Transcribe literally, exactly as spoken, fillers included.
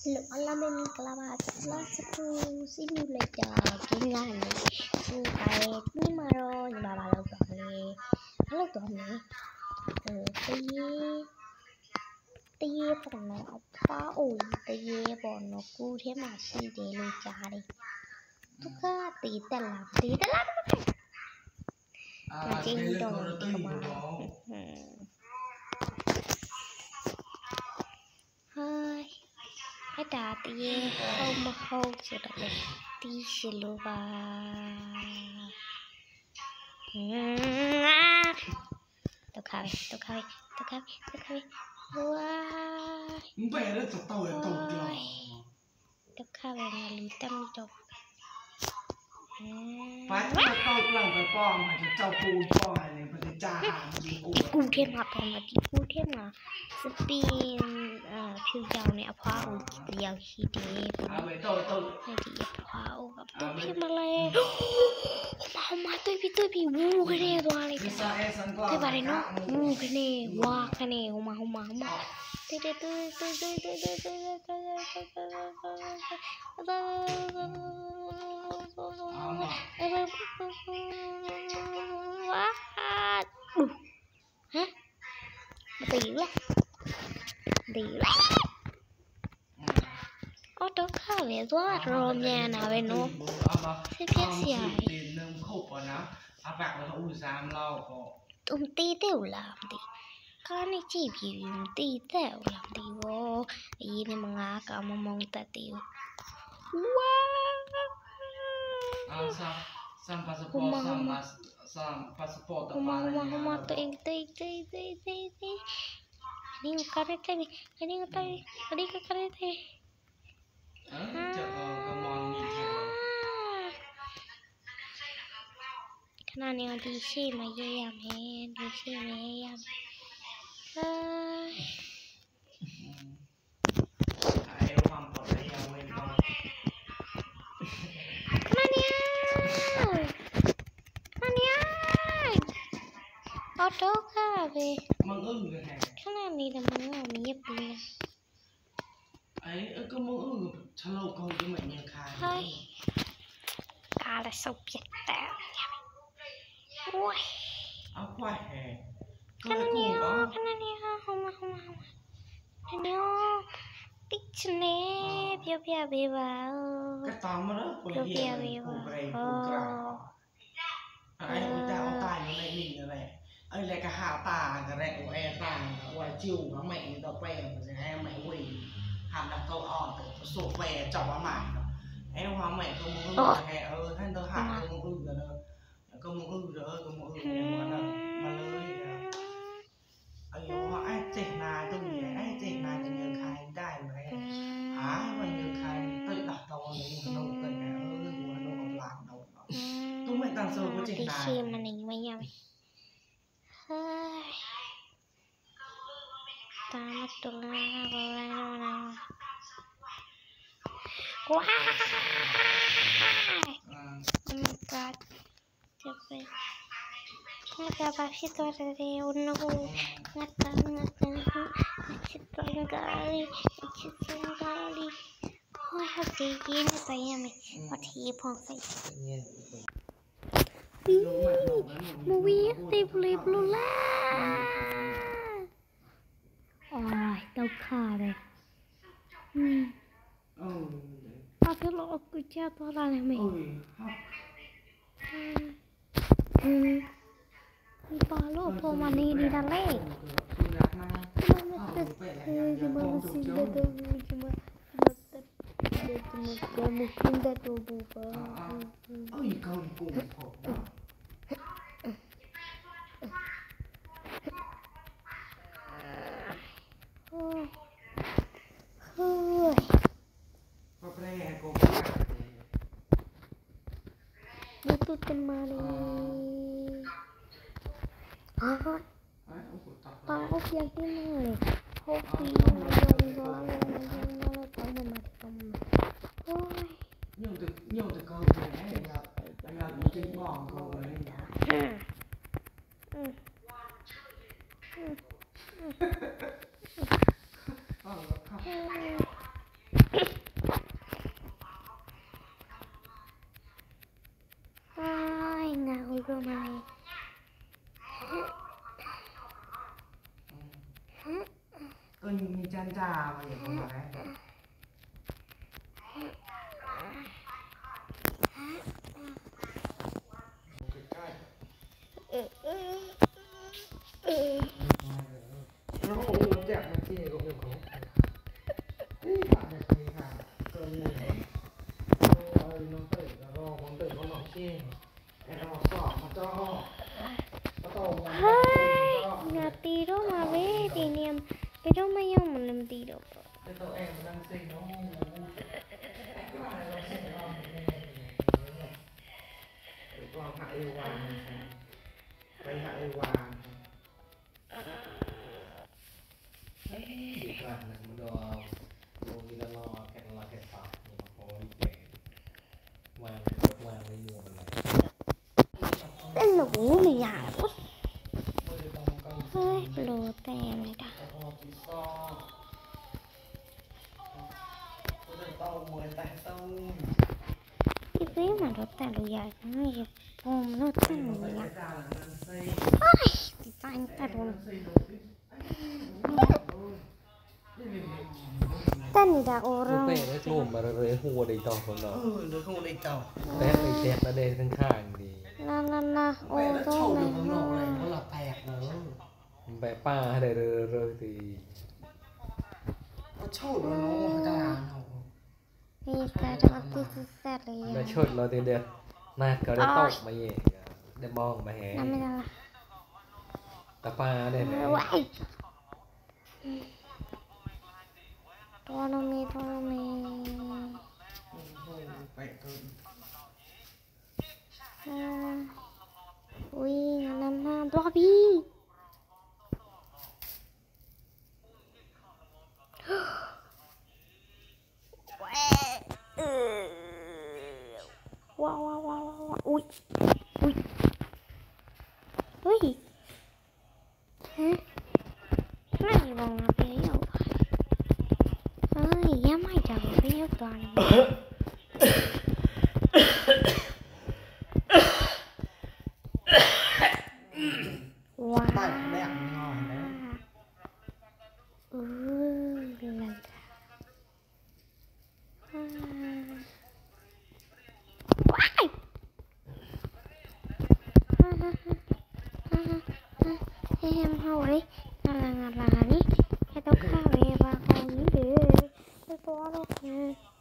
Hello, alla bên Calabas, là Sapu, xin yêu lời chào Kim Lan này, xin tay nhưng mà rồi nhưng mà bà lâu tuần này, lâu tuần này, từ tây tây bọn nó phá ủi tây bọn nó cu thế mà xin để lời chào đi, tất cả tây ta làm tây ta làm, là trên đồng tây mà, hơi ai đã tây không mà không sẽ được tây sẽ lưu vào. Tôi khai tôi khai tôi khai tôi khai wow bé nó tao tao tao tao tôi khai về là lý tâm chọc phải tao tao làm cái bom mà tao cù bom này phải trả hàng đi cù cù thêm mà còn là đi cù thêm mà spin phiêu dầu này áp hóa ủ dầu khi đi à vậy tôi tôi này thì áp hóa ủ gặp tôi thêm mà lên mà mà tôi bị tôi bị ngu cái này rồi này tôi bảo này nó ngu cái này wow cái này không mà không mà không mà tôi tôi tôi tôi tôi tôi tôi tôi quá hả tiểu lắm tiểu lắm ô tô khá về quá rồi nhà nào về nó thế biết gì tụi tí đều làm đi con này chỉ bị tí đều làm đi vô ý này mà ngã cả mà mong ta tiêu wow sam sam passport sam sam passport không mà không mà không mà tôi tôi tôi tôi tôi tôi ini cái này cái này cái này cái này cái này cái này cái nàyขนาดนี้ดีใช่ไหมเยี่ยมแฮดีใช่ไหมเยี่ยมเฮ้ยขนาดนี้ขนาดนี้ออโต้ค่ะเว้ยขนาดนี้แต่มึงอ่ะมีเย็บปีนะไอ้เออก็มึงอึ้งชะโลกก็ไม่ยังคายเฮ้ยกาละสุกเปียกแต่โอ้ยเอาควายแห่ขนาดนี้ขนาดนี้ฮะเข้ามาเข้ามาเข้ามาขนาดนี้ติ๊กชเน่เปียเปียเบียวก็ตามมาแล้วเปียเปียเบียวโอ้ไอ้อุตส่าห์ตายอยู่ในลิงอะไรไอ้อะไรก็หาตาก็แรงโอ้แอตาว่าจิ้วน้องแม่ต่อไปมันจะให้แม่วิ่งหามดับเกาอ่อนแต่สูบแหวจับว่าหมายไอ้ความแม่ก็มึงอึ้งแห่เออท่านเธอหาก็มึงอึ้งกันเลยก็มึงอึ้งเด้อก็มึงอึ้งมาเลยมาเลยไอ้ว่าไอ้เจ๊นาตรงนี้ไอ้เจ๊นาจะเงินใครได้ไหมหาวันเงินใครตื่นดับตัวเลยมันโดนตื่นแล้วเออหัวโดนกับหลานโดนตุ้มไม่ตั้งโซ่ก็เจ๊นาตีมันอีกไม่ยังเฮ้ยตามมาตัวละอะไรนะว้าวมันกัดจะไปงัดไปที่ตัวเร็วนะกูงัดกันงัดกันชิดตัวกาลีชิดตัวกาลีโอ้ยเขาตีกินไปยังไงวัดทีพองใส่มูวี่ตีบลีบลูล่าโอ้ยเต้าขาเลยอืมเอาเถอะเราเอากุญแจตัวอะไรไหมอืมมีปลาโลกพอมานี่ดีดังเลยมันจะจะมันสิ่งเดียวจะมันจะมันจะจะมันจะมันจะตัวบุบเอ้ยเขากูโอ้ยโอ้ยก็แปลกูดูตุกันมาเลยอ๋อตาเขาเพียงที่มือเลยเขาปีนมาลงร้อนลงมาลงมาแล้วตอนมันมาที่ตรงนั้นโอ้ย nhiều từ nhiều từ câu này này là là những cái mỏng câu này xa mà vậy không phải nó không đẹp mà chi cũng được không đi bạn này thì hả cơn này ơi nó tự nó con tự con nó chi em nó sọ mà cho Ngati đó mà bé thì niệm cái đó mấy ông mình làm tí đâu cái tụi em đang sinh nó con hạ yêu hoàng đây hạ yêu hoàng ดีกว่านะมันดูโลกีละลอแค่ละแค่ปากมันพอดีแก่วางวางในมือมันเลยเป็นหนูไม่อยากเฮ้ยโลแต่ไม่ได้ที่เพื่อนมันรถแต่เราอยากไม่อยากผมรถแต่เราอยากเฮ้ยติดใจแต่เราแต่นี่ดาโอรเราถเตะได้รวมมาเลยหัวได้ต่อคนเนาะ ừ được không đây tàu แต่ไอ้แจ๊บระเดนข้างๆดีน่าน่าน่าโอ้ mẹ nó ตัว trâu แม่ được con nổ này nó là tẹt nữa แบบป้าได้เรื่อยๆตี nó trâu được nó cái là nó มีแต่จะติดแซ่เลยแล้วชดเราเดียวนาดก็ได้ตกมาเย่ได้มองมาแหงน้ำไม่ได้ละแต่ป้าได้ไหมว้ายตัวน้องมีตัวน้องมี vậy thôi อุ้ยน้ำน้ำตัวพี่ว้าวว้าวว้าวอุ้ยอุ้ยเฮ้ยฮะไม่มองมาเปี้ยวเฮ้ยยังไม่จับเปี้ยวตัวนี้ว้าว tay đẹp ngon đấy อือลังว้ายฮ่าฮ่าฮ่าฮ่าให้แฮมเฮาเลยนาลางาลานี่แค่ต้องข้าวเวบาของนี้เด้อตัวเราคือ